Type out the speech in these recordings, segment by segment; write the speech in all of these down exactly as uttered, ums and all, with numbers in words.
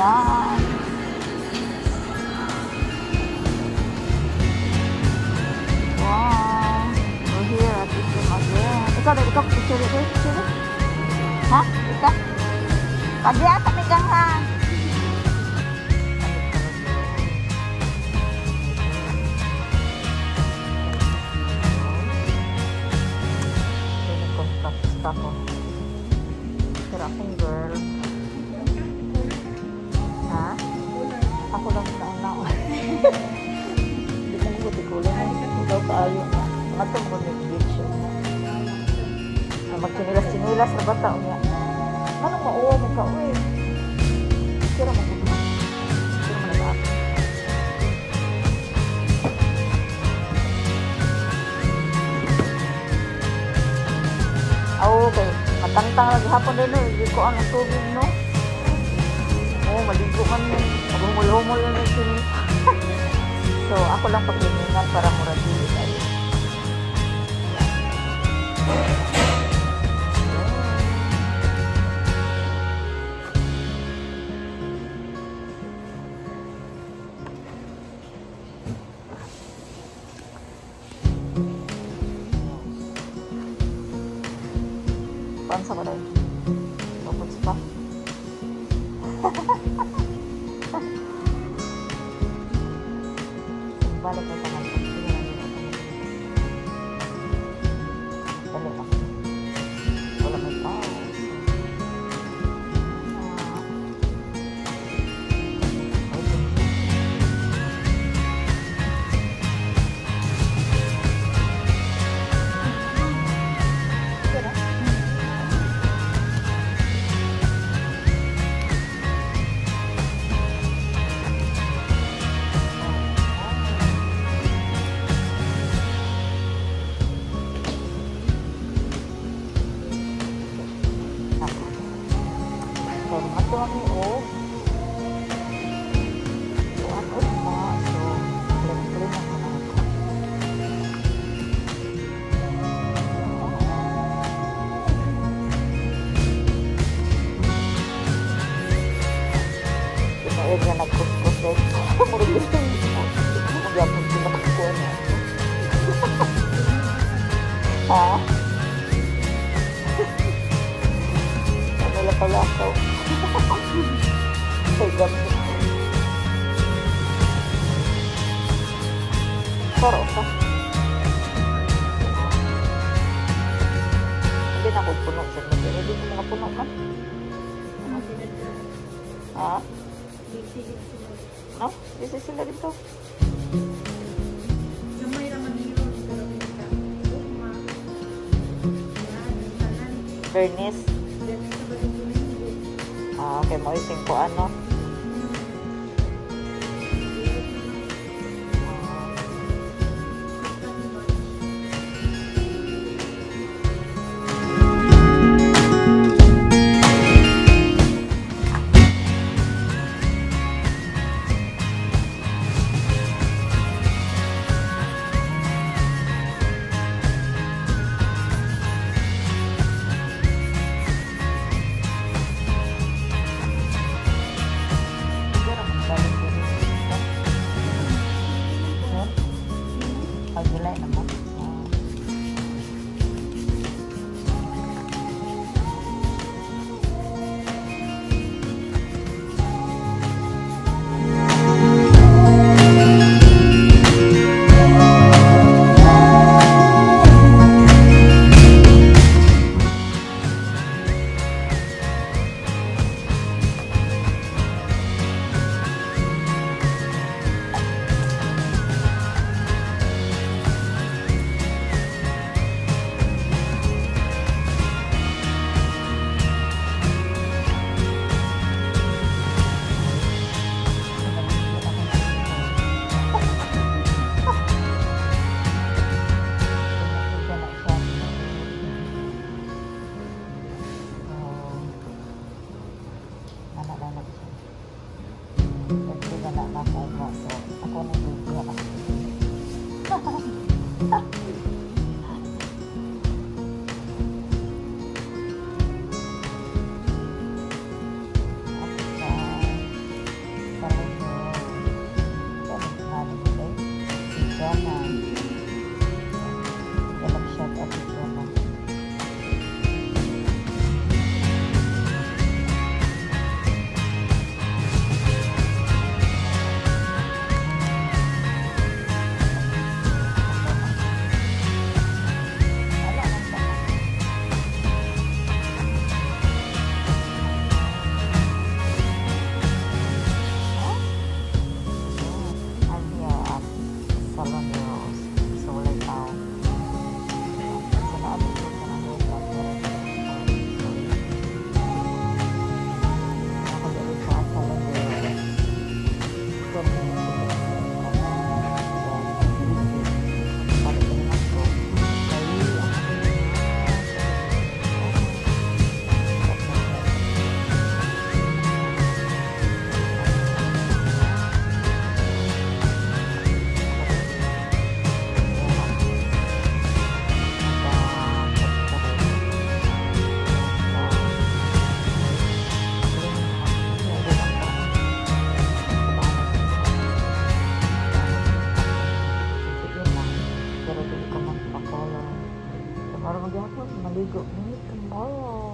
Ayan. Wow. We're here at this room again. Ikaw, ikaw, picture it, picture it. Ha? Ikaw? Pagya, kamigang ha. Ako. Pero akong girl. Ha? Ako lang na una. Hindi ko mabuti ko lang. Ikaw tayo na. Mga ito mga nag-beach. Magkinilas-sinilas na bata. Anong mauwa mo ka? Uy. Pero magkita. Pero malagap. Oh, okay. Matangtang lagi hapon din, no? Hindi ko ang tubig, no? Oh, maligo man. Maghumul-humul yun yung sini. So, ako lang pagliningan para muradili tayo. Pansa ba daw? Lupot pa. Balik na tangan ko. Dali lang. Wala may tao. Ito kami o so ako na so clean-clean ako na ito kinain na nagkuskus eh murag gusto magyapon sila kakuha na ha? ano lang pala ako Ay, gamit. Paro ka. Hindi na ako puno sa mga. Hindi ko mga puno man. Ha? No? Busy sila dito. Bernice. Ah, okay, mo ising ko ano. maligo ni tomorrow.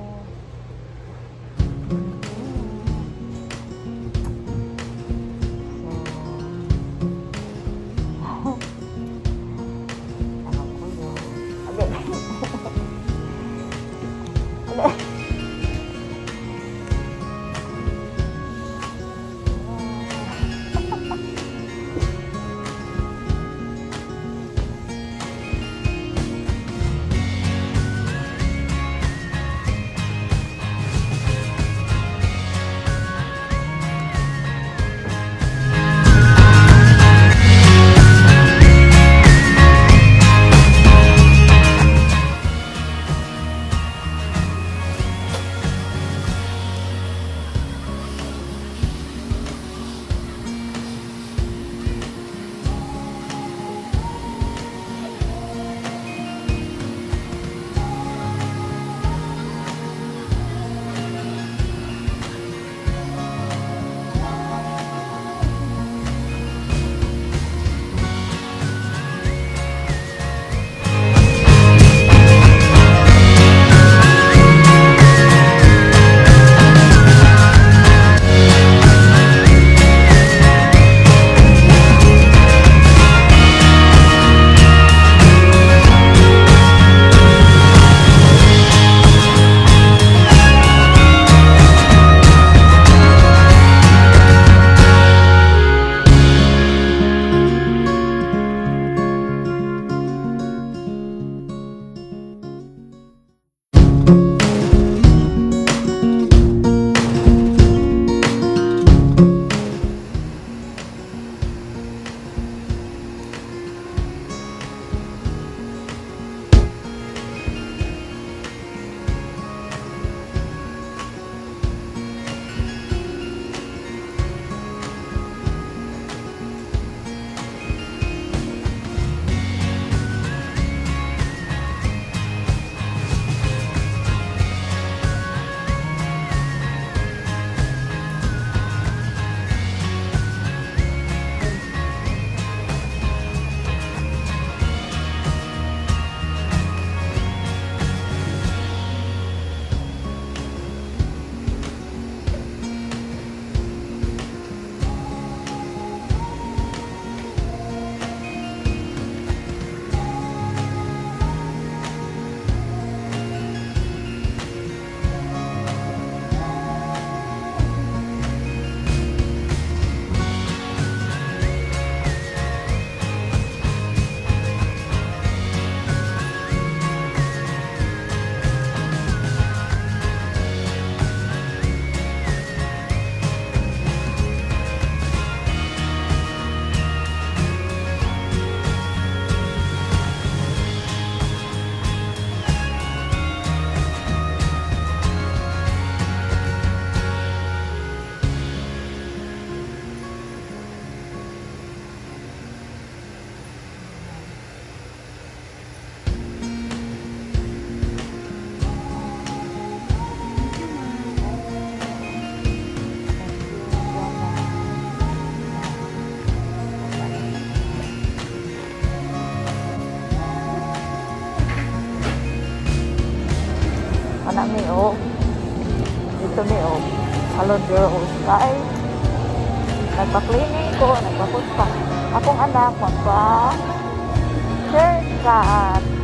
Anak mi oh. Ito mi oh. Hello girls, guys. Nagpa-cleaning ko, nagpa-food pa. Akong anak, magpa haircut.